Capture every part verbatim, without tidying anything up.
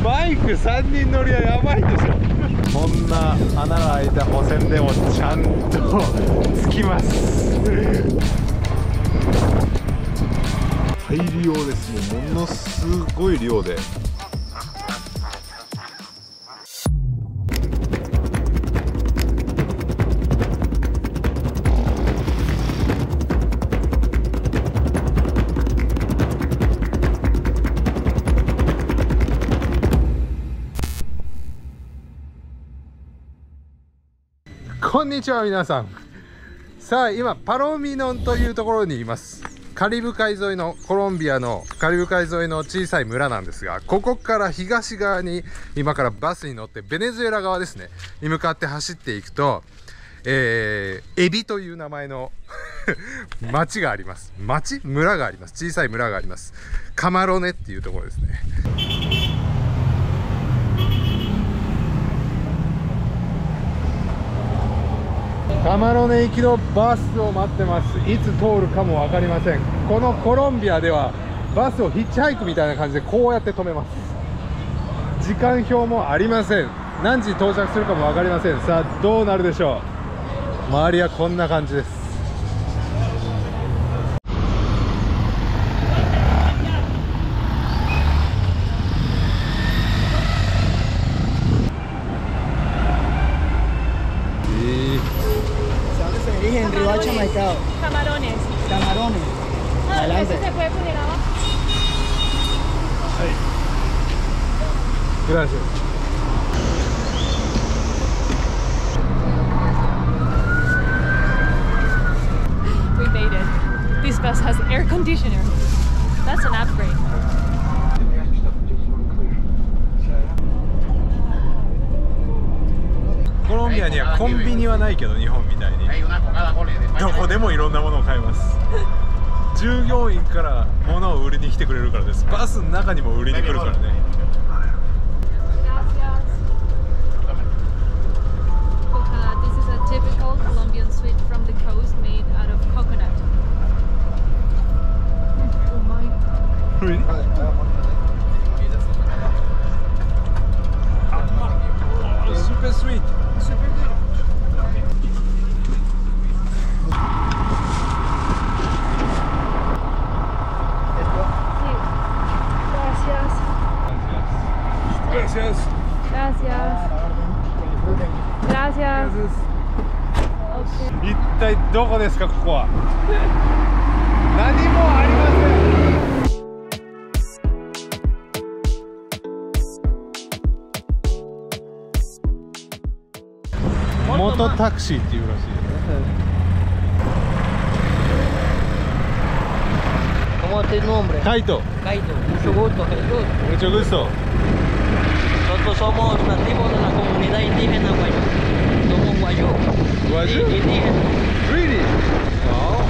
バイクさんにん乗りはやばいでしょ。こんな穴が開いた補線でもちゃんとつきます。大量です。もうものすごい量で。こんにちは皆さん。さあ今パロミノンというところにいます。カリブ海沿いのコロンビアのカリブ海沿いの小さい村なんですが、ここから東側に今からバスに乗ってベネズエラ側ですねに向かって走っていくと、えー、エビという名前の町があります。町村があります。小さい村があります。カマロネっていうところですね。カマロネ行きのバスを待ってます。いつ通るかも分かりません。このコロンビアではバスをヒッチハイクみたいな感じでこうやって止めます。時間表もありません。何時に到着するかも分かりません。さあどうなるでしょう。周りはこんな感じです。 En Riohacha Mercado. Camarones. Camarones. Ah, Adelante. ¿eso se puede poner abajo? Gracias. We made it. This bus has air conditioner. That's an upgrade. コロンビアにはコンビニはないけど、日本みたいにどこでもいろんなものを買えます。従業員から物を売りに来てくれるからです。バスの中にも売りに来るからね。 This is a typical Colombian sweet from the coast made out of coconut. Oh my. Really? Super sweet. Super good. Gracias. Gracias. Gracias. Okay. 一体どこですか、ここは。何もありません。モトタクシーっていうらしいです。 ¿Cómo es tu nombre? Kaito. Kaito. Mucho gusto, Jesús. Mucho gusto. Nosotros somos nativos de la comunidad indígena Guayú. Somos Guayú. Guayú? Indígena. Really? Wow.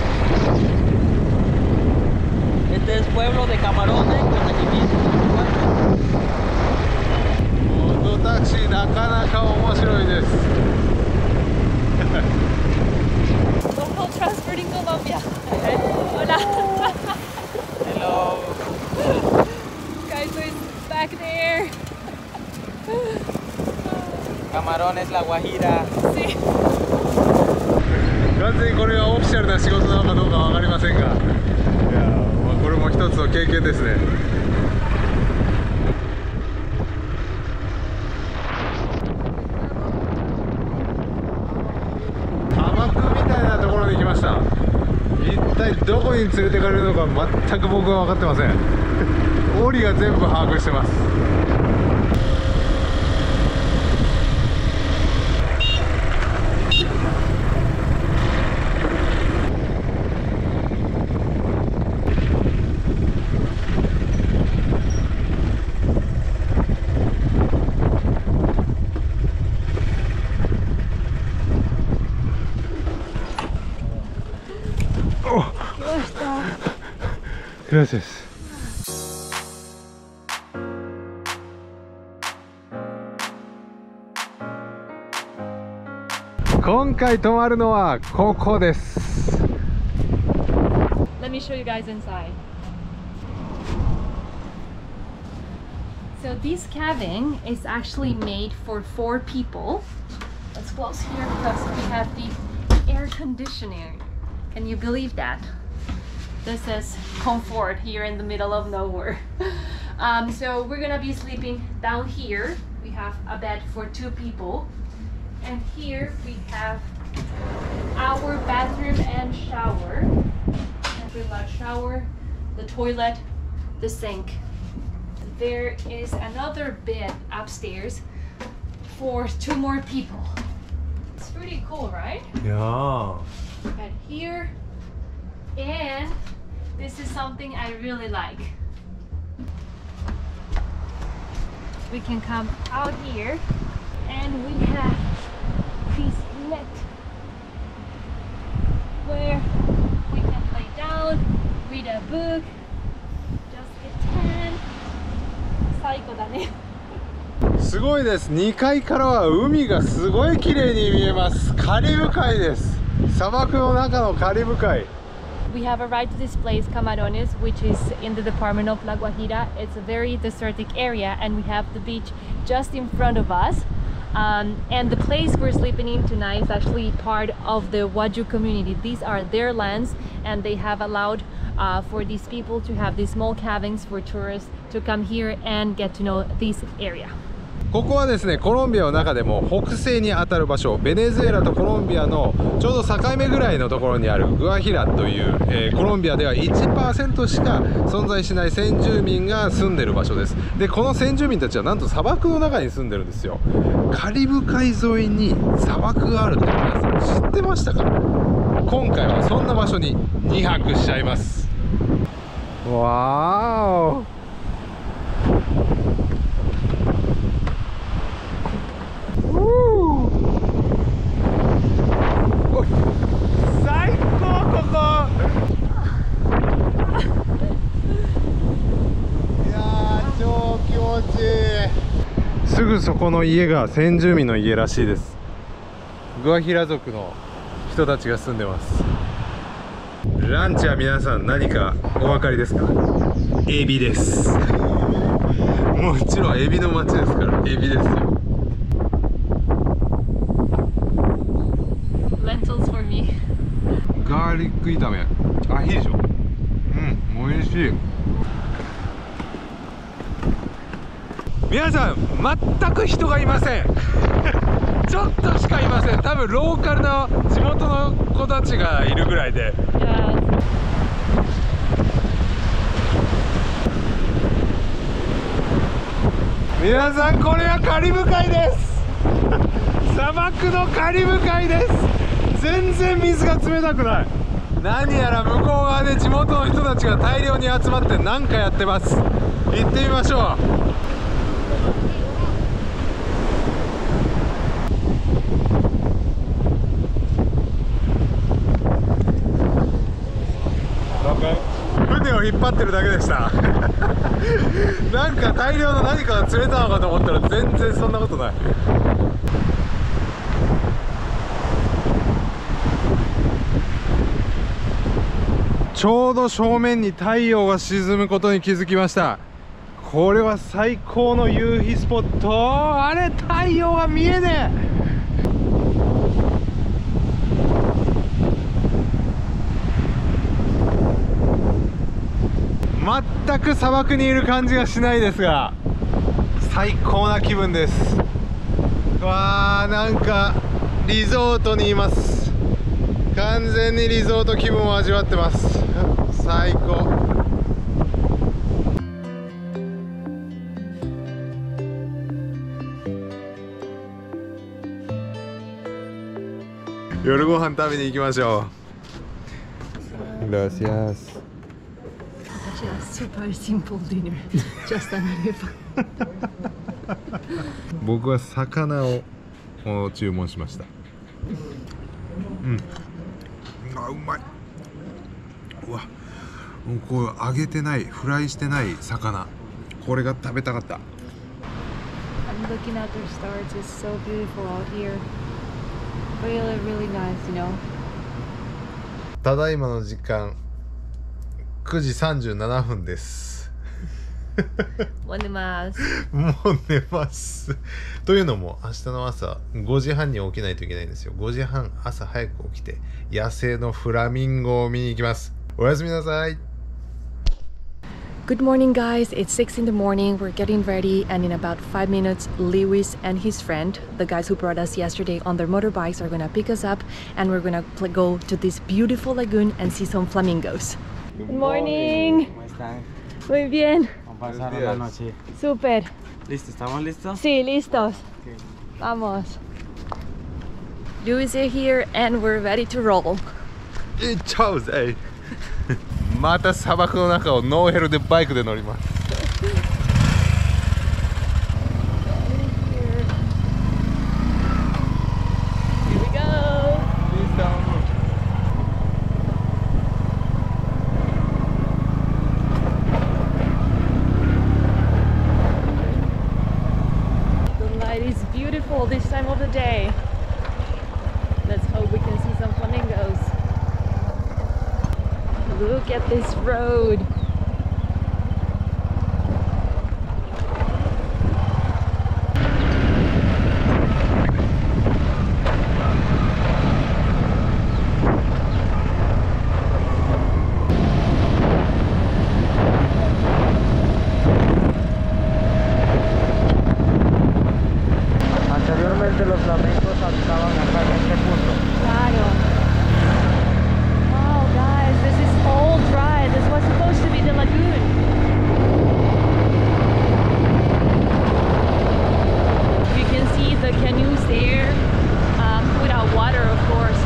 Este es pueblo de Camarones con nacimiento. モトタクシーなかなか面白いです。 Local transport in Colombia. Hola. Hello. Kaito is back there. Camarones, La Guajira. Sí. 完全にこれはオフィシャルな仕事なのかどうかわかりませんが、いや、まあ、これも一つの経験ですね。砂漠みたいなところに来ました。一体どこに連れてかれるのか全く僕は分かってません。オリが全部把握してます。Gracias. 今回泊まるのはここです。 Let me show you guys inside. So this cabin is actually made for four people. Let's close here because we have the air conditioning. Can you believe that? This is comfort here in the middle of nowhere. um, so we're gonna be sleeping down here. We have a bed for two people. And here we have our bathroom and shower. A pretty large shower, the toilet, the sink. There is another bed upstairs for two more people. It's pretty cool, right? Yeah. Bed here, and this is something I really like. We can come out here and we have this net where we can lay down, read a book, just get tan. 最高だね。 すごいです。にかいからは海がすごい綺麗に見えます。カリブ海です。砂漠の中のカリブ海。 We have arrived to this place, Camarones, which is in the department of La Guajira. It's a very desertic area and we have the beach just in front of us. Um, and the place we're sleeping in tonight is actually part of the Waju community. These are their lands and they have allowed uh, for these people to have these small cabins for tourists to come here and get to know this area. ここはですね、コロンビアの中でも北西にあたる場所、ベネズエラとコロンビアのちょうど境目ぐらいのところにあるグアヒラという、えー、コロンビアでは いちパーセント しか存在しない先住民が住んでる場所です。で、この先住民たちはなんと砂漠の中に住んでるんですよ。カリブ海沿いに砂漠があるって皆さん知ってましたか？今回はそんな場所ににはくしちゃいます。わーお。最高ここ。いやー超気持ちいい。すぐそこの家が先住民の家らしいです。グアヒラ族の人たちが住んでます。ランチは皆さん何かお分かりですか？エビです。もちろんエビの町ですからエビですよ。 Lentils for me. ガーリック炒め、アヒージョ。うん、美味しい。皆さん全く人がいません。ちょっとしかいません。多分ローカルな地元の子たちがいるぐらいで。 Yes. 皆さんこれはカリブ海です。砂漠のカリブ海です。全然水が冷たくない。何やら向こう側で地元の人たちが大量に集まって何かやってます。行ってみましょう。船を引っ張ってるだけでした。なんか大量の何かが釣れたのかと思ったら全然そんなことない。ちょうど正面に太陽が沈むことに気づきました。これは最高の夕日スポット。あれ太陽が見えねえ。全く砂漠にいる感じがしないですが最高な気分です。わー、なんかリゾートにいます。完全にリゾート気分を味わってます。最高。夜ご飯食べに行きましょう。Gracias. Just super simple dinner. Just an olive. 僕は魚を注文しました。うん。あ、うまい。うわ、もうこう揚げてない、フライしてない魚。これが食べたかった。 I'm looking at the stars. It's so beautiful out here. Really, really nice, you know. ただいまの時間くじさんじゅうななふんです。 もう寝ます。 もう寝ます。というのも明日の朝ごじはんに起きないといけないんですよ。ごじはん、朝早く起きて野生のフラミンゴを見に行きます。おやすみなさい。 Good morning, guys. It's six in the morning. We're getting ready, and in about five minutes, Lewis and his friend, the guys who brought us yesterday on their motorbikes, are gonna pick us up, and we're gonna go to this beautiful lagoon and see some flamingos. Good morning. ¿Cómo están? Muy bien. ¿Cómo pasaron la noche? Super. ¿Listo? ¿Estamos listos? Sí, listos. Okay. Vamos. Lewis is here, and we're ready to roll. いっちゃうぜ。また砂漠の中をノーヘルでバイクで乗ります。 Here we go. The light is beautiful this time of the day. Let's hope we can see some flamingos. Look at this road. Anteriormente los flamencos habitaban acá en este punto. Claro. Wow, guys, this is all dry. This was supposed to be the lagoon. You can see the canoes there, um, without water, of course.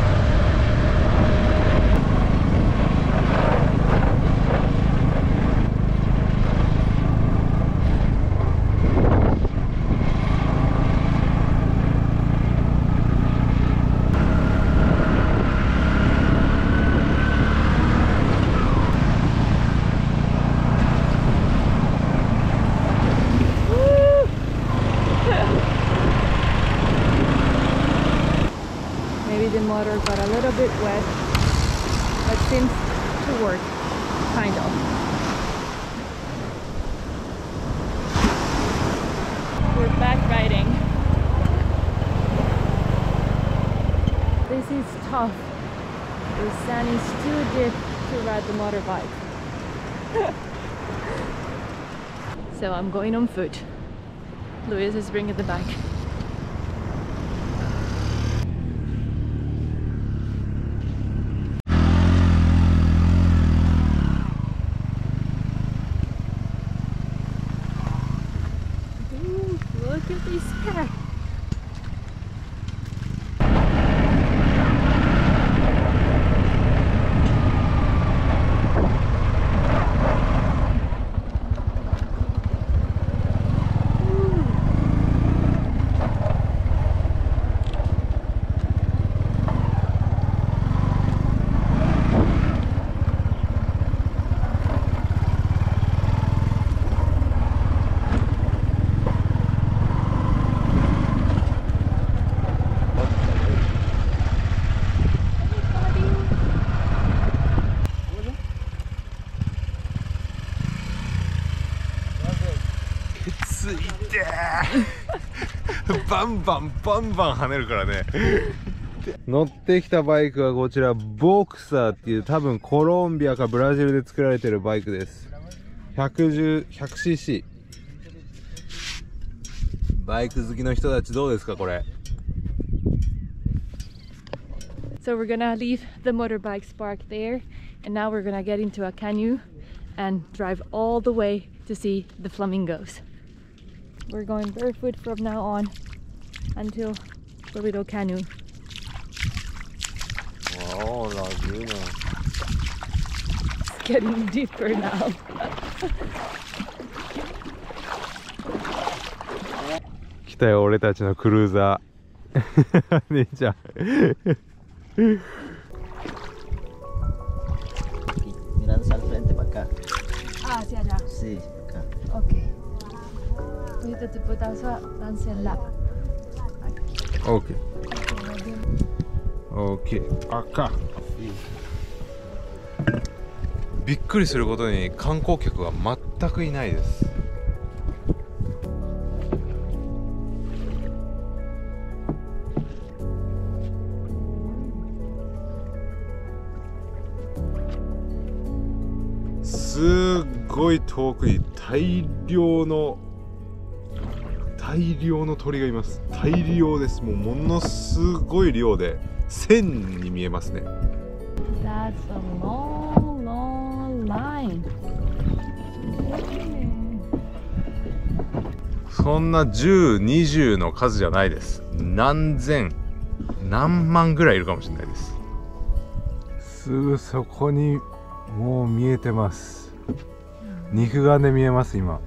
The motor got a little bit wet, but seems to work, kind of. We're back riding. This is tough. The sand is too deep to ride the motorbike. So I'm going on foot. Louise is bringing the bike. Look at this cat. It's バンバンバンバン跳ねるからね。乗ってきたバイクはこちらボクサーっていう多分コロンビアかブラジルで作られてるバイクです。ひゃくじゅう、ひゃくシーシー。バイク好きの人たちどうですかこれ。 So we're gonna leave the motorbikes parked there, and now we're gonna get into a canoe and drive all the way to see the flamingos. We're going barefoot from now on until the little canoe. Oh, Laguna. It's getting deeper now. 来たよ俺たちのクルーザー。姉ちゃん。 Mirando al frente para acá. Ah, hacia allá. Sí, acá. Ok. Ahorita te puedes lanzarla. OK。OK。赤。びっくりすることに観光客は全くいないです。 ごい遠くに大量の大量の鳥がいます。大量です。もうものすごい量で線に見えますね。 That's a long, long line. そんなじゅう、にじゅうの数じゃないです。何千何万ぐらいいるかもしれないです。すぐそこにもう見えてます。肉眼で見えます今。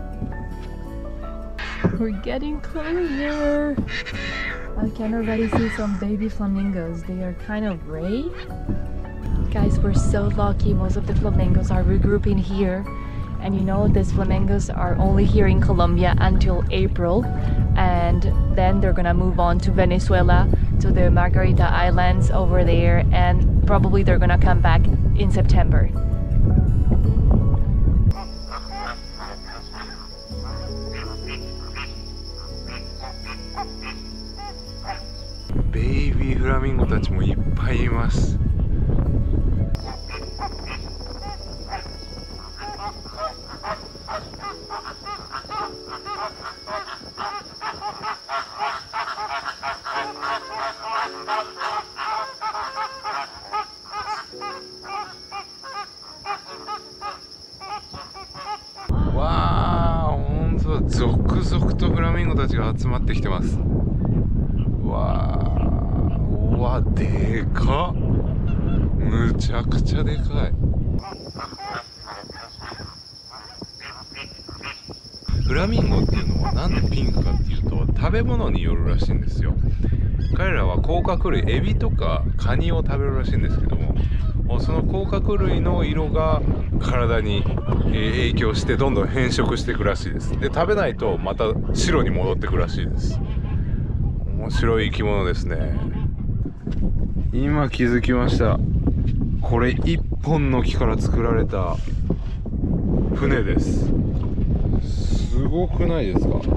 We're getting closer. I can already see some baby flamingos. They are kind of gray. Guys, we're so lucky. Most of the flamingos are regrouping here. And you know, these flamingos are only here in Colombia until April. And then they're gonna move on to Venezuela, to the Margarita Islands over there. And probably they're gonna come back in September. Baby フラミンゴたちもいっぱいいます。わあ、ほんとだ、続々とフラミンゴたちが集まってきてます。わあ、うわ、でかっ。むちゃくちゃでかい。フラミンゴっていうのはなんでピンクかっていうと、食べ物によるらしいんですよ。彼らは甲殻類、エビとかカニを食べるらしいんですけども、その甲殻類の色が体に影響してどんどん変色していくらしいです。で、食べないとまた白に戻ってくらしいです。面白い生き物ですね。今気づきました。これ一本の木から作られた船です。すごくないですか？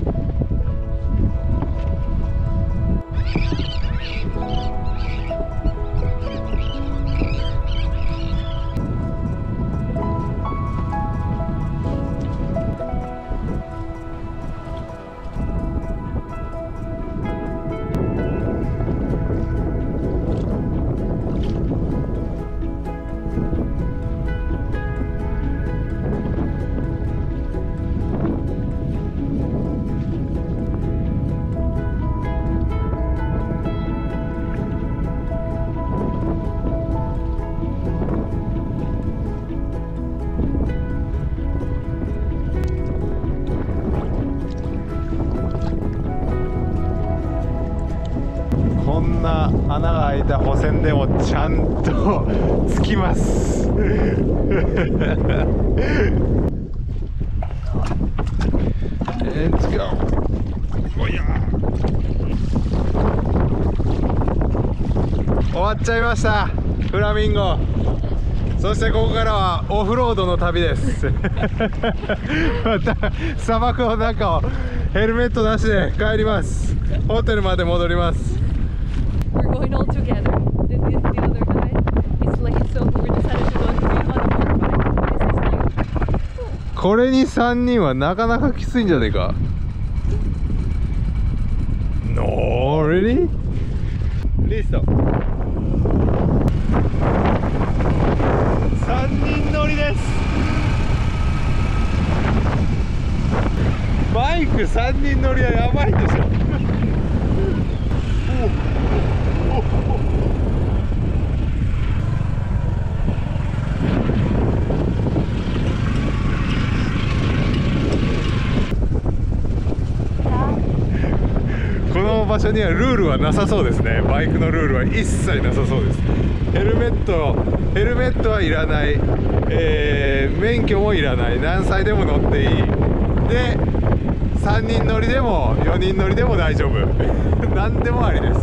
こんな穴が開いた保線でもちゃんとつきます。Let's go. おや終わっちゃいました、フラミンゴ。そしてここからはオフロードの旅です。また砂漠の中をヘルメットなしで帰ります。ホテルまで戻ります。 We're going all together. The, the, the other guy is late, so we decided to go to the other motorbike. This is new. これにさんにんはなかなかきついんじゃねえか。No, really? リスト。さんにん乗りです。バイクさんにん乗りはやばいでしょ。この場所にはルールはなさそうですね。バイクのルールは一切なさそうです。ヘルメットヘルメットはいらない、えー、免許もいらない、何歳でも乗っていいで、さんにん乗りでもよにん乗りでも大丈夫。何でもありです。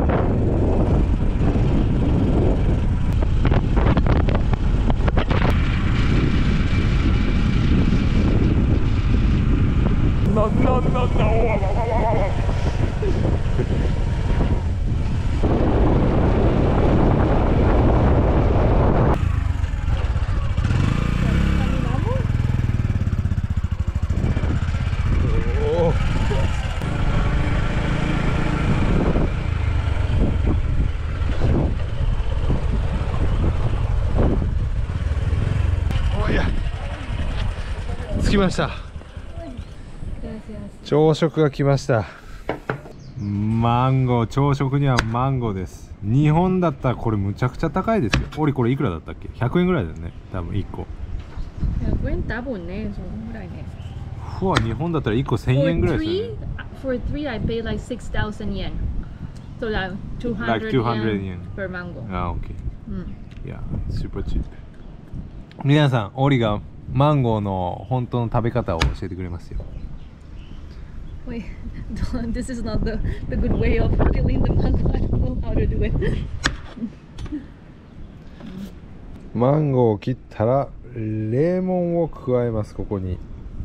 なななな来ました。朝食が来ました。マンゴー、朝食にはマンゴーです。日本だったらこれむちゃくちゃ高いですよ。俺これいくらだったっけ？ ひゃくえんぐらいだよね、多分いっこ。 ひゃくえん多分ね、そのぐらいね。 ふわ、日本だったらいっこせんえんぐらいですよね。 For three, I pay like six thousand yen. So like two hundred Like two hundred yen per mango. あ、OK。 うん。 いや、スーパーチープ。皆さん、オリがマンゴーの本当の食べ方を教えてくれますよ。 Wait, this is not the, the good way of peeling the mango. I don't know how to do it. マンゴーを切ったらレモンを加えます。ここに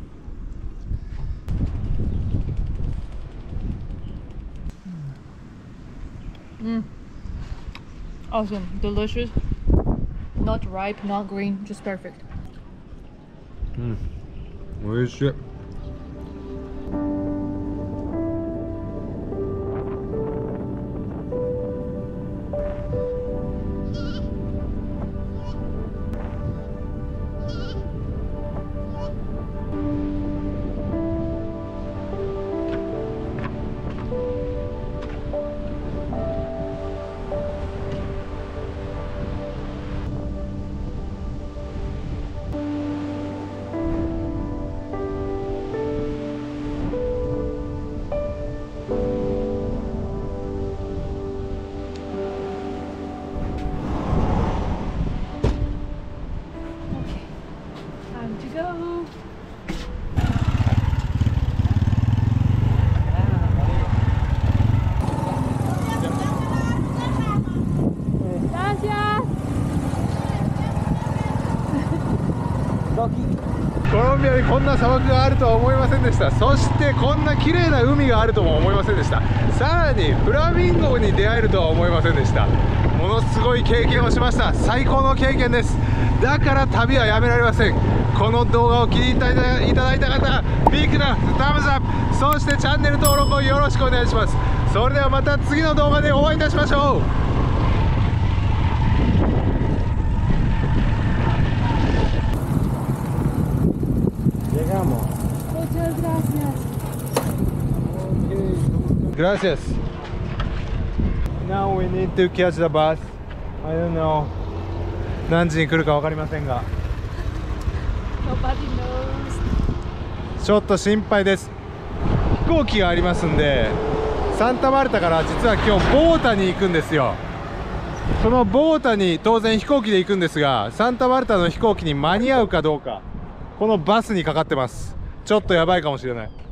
Mm. Awesome, delicious. Not ripe, not green, just perfect. うん、おいしい。コロンビアにこんな砂漠があるとは思いませんでした。そしてこんな綺麗な海があるとも思いませんでした。さらにフラミンゴに出会えるとは思いませんでした。ものすごい経験をしました。最高の経験です。だから旅はやめられません。この動画を気に入っていただいた方、ビッグなタムズアップ、そしてチャンネル登録をよろしくお願いします。それではまた次の動画でお会いいたしましょう。Gracias. Now we need to catch the bus. I don't know. 何時に来るか分かりませんが。 Nobody knows. ちょっと心配です。飛行機がありますんで、サンタマルタから実は今日ボータに行くんですよ。そのボータに当然飛行機で行くんですが、サンタマルタの飛行機に間に合うかどうか、このバスにかかってます。ちょっとやばいかもしれない。